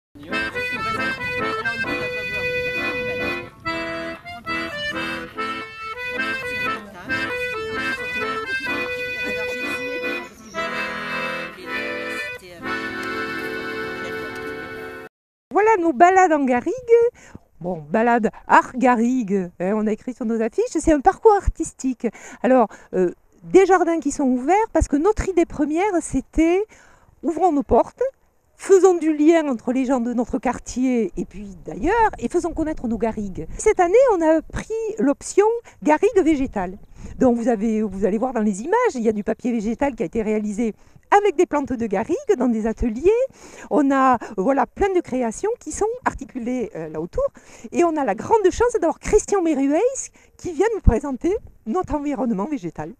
Voilà nos balades en garrigue. Bon, balade art garrigue, hein, on a écrit sur nos affiches, c'est un parcours artistique. Alors, des jardins qui sont ouverts, parce que notre idée première, c'était ouvrons nos portes, faisons du lien entre les gens de notre quartier et puis d'ailleurs, et faisons connaître nos garrigues. Cette année, on a pris l'option garrigue végétale. Donc vous allez voir dans les images, il y a du papier végétal qui a été réalisé avec des plantes de garrigue dans des ateliers. On a voilà, plein de créations qui sont articulées là autour. Et on a la grande chance d'avoir Christian Merueis qui vient nous présenter notre environnement végétal.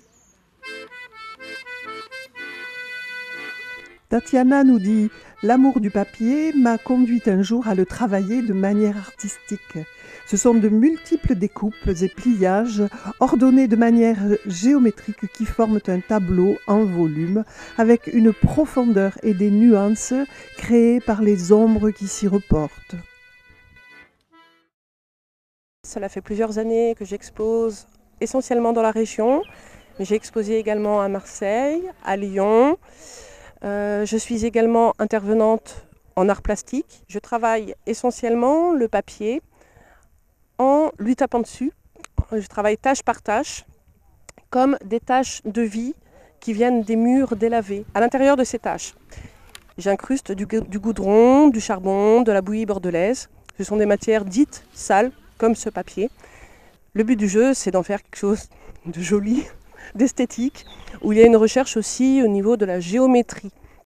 Tatiana nous dit « L'amour du papier m'a conduit un jour à le travailler de manière artistique. Ce sont de multiples découpes et pliages ordonnés de manière géométrique qui forment un tableau en volume avec une profondeur et des nuances créées par les ombres qui s'y reportent. » Cela fait plusieurs années que j'expose essentiellement dans la région, mais j'ai exposé également à Marseille, à Lyon. Je suis également intervenante en art plastique. Je travaille essentiellement le papier en lui tapant dessus. Je travaille tâche par tâche, comme des taches de vie qui viennent des murs délavés. À l'intérieur de ces taches, j'incruste du goudron, du charbon, de la bouillie bordelaise. Ce sont des matières dites sales, comme ce papier. Le but du jeu, c'est d'en faire quelque chose de joli, d'esthétique, où il y a une recherche aussi au niveau de la géométrie.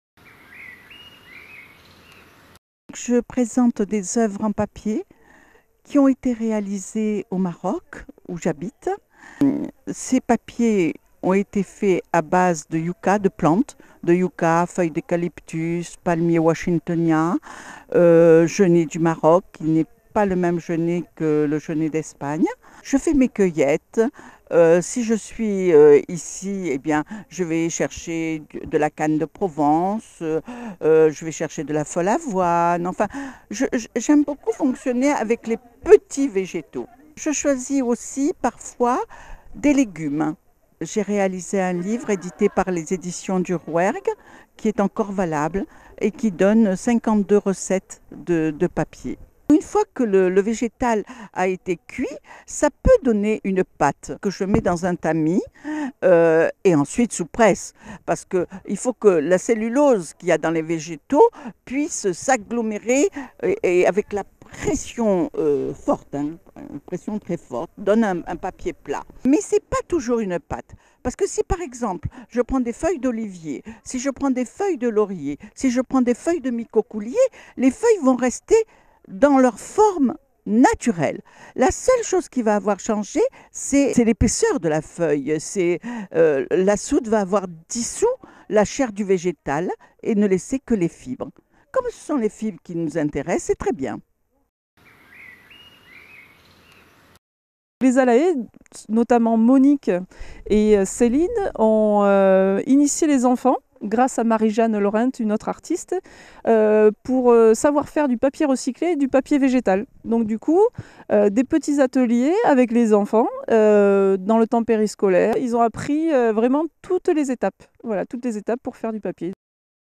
Je présente des œuvres en papier qui ont été réalisées au Maroc, où j'habite. Ces papiers ont été faits à base de yucca, de plantes, de yucca, feuilles d'eucalyptus, palmier washingtonien, genêt du Maroc, qui n'est pas le même genêt que le genêt d'Espagne. Je fais mes cueillettes. Si je suis ici, eh bien, je vais chercher de la canne de Provence, je vais chercher de la folle avoine. Enfin, j'aime beaucoup fonctionner avec les petits végétaux. Je choisis aussi parfois des légumes. J'ai réalisé un livre édité par les éditions du Rouergue qui est encore valable et qui donne 52 recettes de papier. Une fois que le végétal a été cuit, ça peut donner une pâte que je mets dans un tamis et ensuite sous presse. Parce qu'il faut que la cellulose qu'il y a dans les végétaux puisse s'agglomérer et avec la pression forte, hein, une pression très forte, donne un papier plat. Mais ce n'est pas toujours une pâte. Parce que si par exemple, je prends des feuilles d'olivier, si je prends des feuilles de laurier, si je prends des feuilles de micocoulier, les feuilles vont rester dans leur forme naturelle. La seule chose qui va avoir changé, c'est l'épaisseur de la feuille. La soude va avoir dissous la chair du végétal et ne laisser que les fibres. Comme ce sont les fibres qui nous intéressent, c'est très bien. Les Alaé, notamment Monique et Céline, ont initié les enfants grâce à Marie-Jeanne Laurent, une autre artiste, pour savoir faire du papier recyclé et du papier végétal. Donc du coup, des petits ateliers avec les enfants dans le temps périscolaire. Ils ont appris vraiment toutes les étapes. Voilà, toutes les étapes pour faire du papier.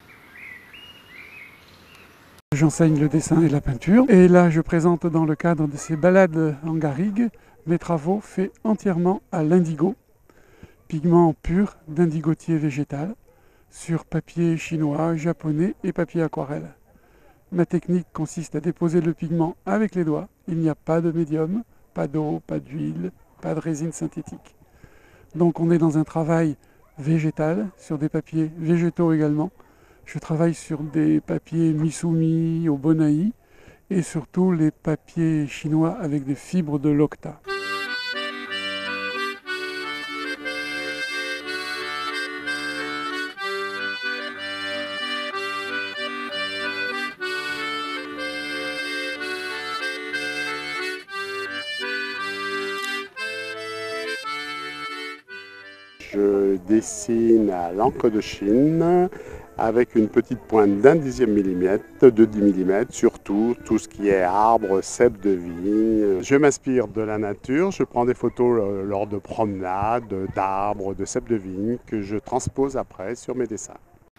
J'enseigne le dessin et la peinture. Et là, je présente dans le cadre de ces balades en garrigue mes travaux faits entièrement à l'indigo, pigment pur d'indigotier végétal, sur papier chinois, japonais et papier aquarelle. Ma technique consiste à déposer le pigment avec les doigts. Il n'y a pas de médium, pas d'eau, pas d'huile, pas de résine synthétique. Donc on est dans un travail végétal, sur des papiers végétaux également. Je travaille sur des papiers Misumi au Bonaï et surtout les papiers chinois avec des fibres de l'octa. Je dessine à l'encre de Chine avec une petite pointe d'1/10 millimètre, de 10 mm, surtout tout ce qui est arbres, cèpes de vigne. Je m'inspire de la nature, je prends des photos lors de promenades, d'arbres, de cèpes de vigne que je transpose après sur mes dessins.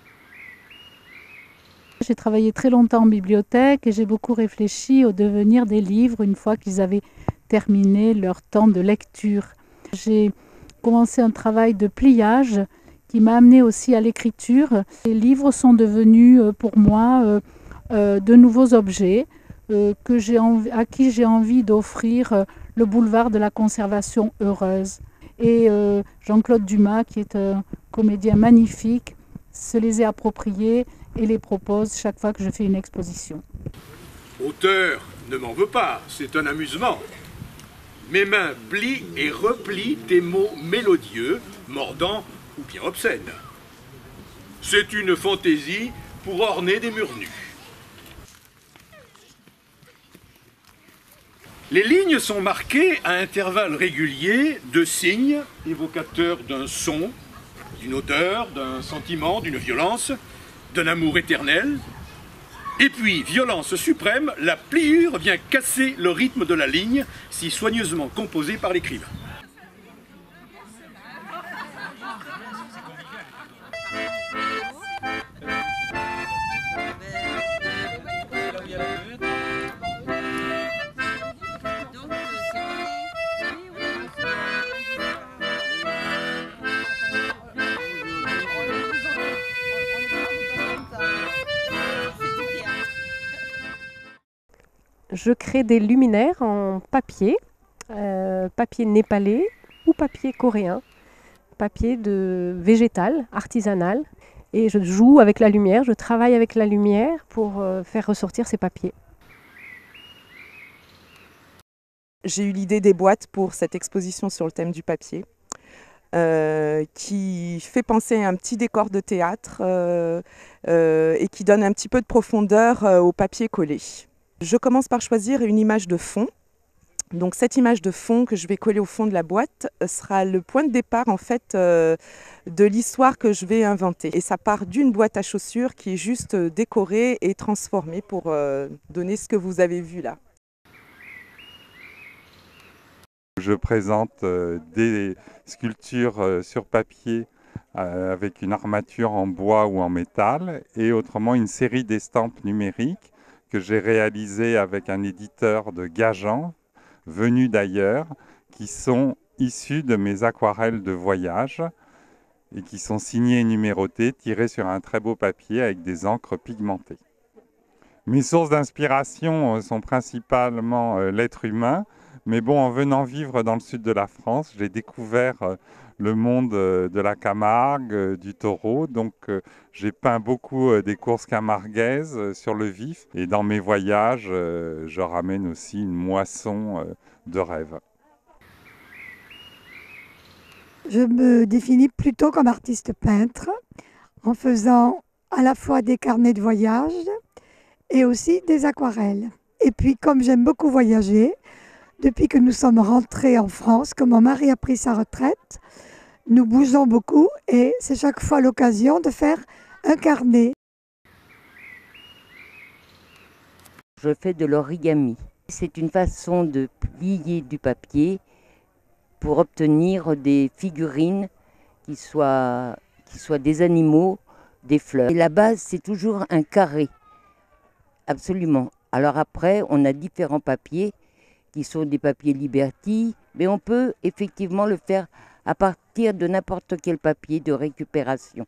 J'ai travaillé très longtemps en bibliothèque et j'ai beaucoup réfléchi au devenir des livres une fois qu'ils avaient terminé leur temps de lecture. J'ai commencé un travail de pliage qui m'a amené aussi à l'écriture. Les livres sont devenus pour moi de nouveaux objets à qui j'ai envie d'offrir le boulevard de la conservation heureuse. Et Jean-Claude Dumas, qui est un comédien magnifique, se les est appropriés et les propose chaque fois que je fais une exposition. Auteur, ne m'en veux pas, c'est un amusement. Mes mains plient et replient des mots mélodieux, mordants ou bien obscènes. C'est une fantaisie pour orner des murs nus. Les lignes sont marquées à intervalles réguliers de signes évocateurs d'un son, d'une odeur, d'un sentiment, d'une violence, d'un amour éternel. Et puis, violence suprême, la pliure vient casser le rythme de la ligne, si soigneusement composée par l'écrivain. Je crée des luminaires en papier, papier népalais ou papier coréen, papier végétal, artisanal. Et je joue avec la lumière, je travaille avec la lumière pour faire ressortir ces papiers. J'ai eu l'idée des boîtes pour cette exposition sur le thème du papier, qui fait penser à un petit décor de théâtre et qui donne un petit peu de profondeur au papier collé. Je commence par choisir une image de fond. Donc cette image de fond que je vais coller au fond de la boîte sera le point de départ en fait de l'histoire que je vais inventer. Et ça part d'une boîte à chaussures qui est juste décorée et transformée pour donner ce que vous avez vu là. Je présente des sculptures sur papier avec une armature en bois ou en métal et autrement une série d'estampes numériques que j'ai réalisées avec un éditeur de Gajan venu d'ailleurs, qui sont issus de mes aquarelles de voyage et qui sont signées et numérotées, tirées sur un très beau papier avec des encres pigmentées. Mes sources d'inspiration sont principalement l'être humain, mais bon, en venant vivre dans le sud de la France, j'ai découvert le monde de la Camargue, du taureau, donc j'ai peint beaucoup des courses camarguaises sur le vif, et dans mes voyages, je ramène aussi une moisson de rêves. Je me définis plutôt comme artiste peintre, en faisant à la fois des carnets de voyage et aussi des aquarelles. Et puis comme j'aime beaucoup voyager, depuis que nous sommes rentrés en France, que mon mari a pris sa retraite, nous bougeons beaucoup et c'est chaque fois l'occasion de faire un carnet. Je fais de l'origami. C'est une façon de plier du papier pour obtenir des figurines qui soient des animaux, des fleurs. Et la base, c'est toujours un carré, absolument. Alors après, on a différents papiers qui sont des papiers Liberty, mais on peut effectivement le faire à partir de n'importe quel papier de récupération.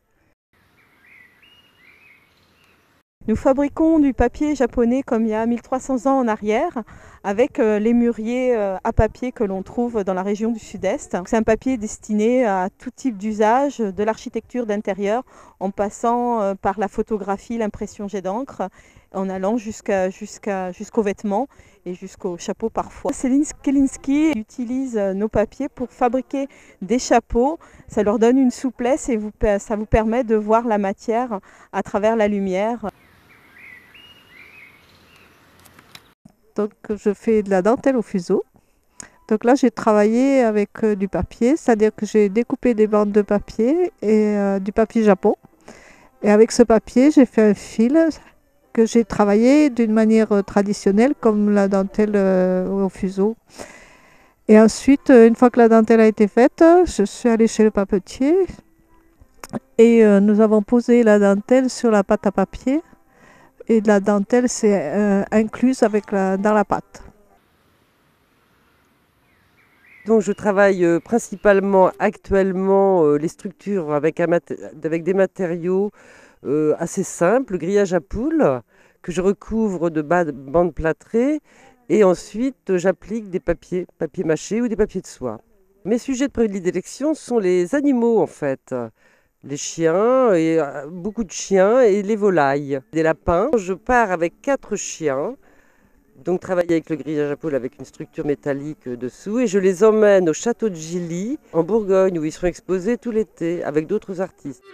Nous fabriquons du papier japonais comme il y a 1300 ans en arrière, avec les mûriers à papier que l'on trouve dans la région du Sud-Est. C'est un papier destiné à tout type d'usage, de l'architecture d'intérieur, en passant par la photographie, l'impression jet d'encre, en allant jusqu'aux vêtements et jusqu'aux chapeaux parfois. Céline Skelinski utilise nos papiers pour fabriquer des chapeaux. Ça leur donne une souplesse et ça vous permet de voir la matière à travers la lumière. Donc je fais de la dentelle au fuseau. Donc là j'ai travaillé avec du papier, c'est-à-dire que j'ai découpé des bandes de papier et du papier japon. Et avec ce papier, j'ai fait un fil que j'ai travaillé d'une manière traditionnelle, comme la dentelle au fuseau. Et ensuite, une fois que la dentelle a été faite, je suis allée chez le papetier et nous avons posé la dentelle sur la pâte à papier. Et la dentelle s'est incluse dans la pâte. Donc je travaille principalement actuellement les structures avec des matériaux assez simples, le grillage à poules que je recouvre de bandes plâtrées et ensuite j'applique des papiers mâchés ou des papiers de soie. Mes sujets de prédilection sont les animaux en fait, les chiens, et beaucoup de chiens et les volailles, des lapins. Je pars avec 4 chiens. Donc travailler avec le grillage à poules avec une structure métallique dessous et je les emmène au château de Gilly en Bourgogne où ils seront exposés tout l'été avec d'autres artistes.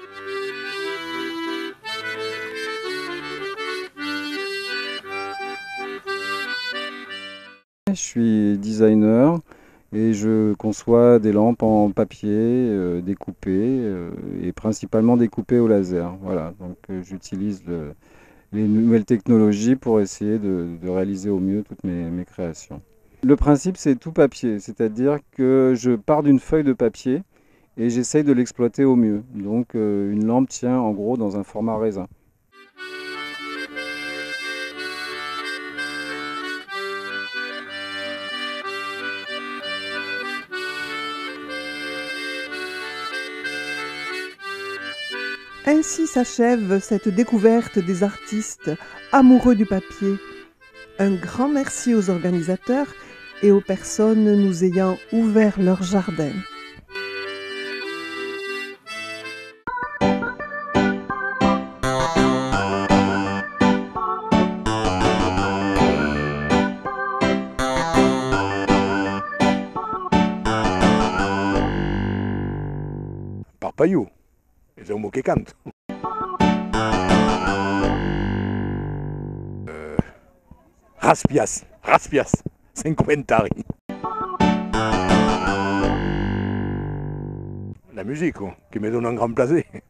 Je suis designer et je conçois des lampes en papier découpées et principalement découpées au laser. Voilà, donc j'utilise les nouvelles technologies pour essayer de réaliser au mieux toutes mes créations. Le principe, c'est tout papier, c'est-à-dire que je pars d'une feuille de papier et j'essaye de l'exploiter au mieux. Donc une lampe tient en gros dans un format raisin. Ainsi s'achève cette découverte des artistes amoureux du papier. Un grand merci aux organisateurs et aux personnes nous ayant ouvert leur jardin. Parpaiu. Ese è un che canto. Raspias, 50 ari. La musique, qui me donne un grand plaisir.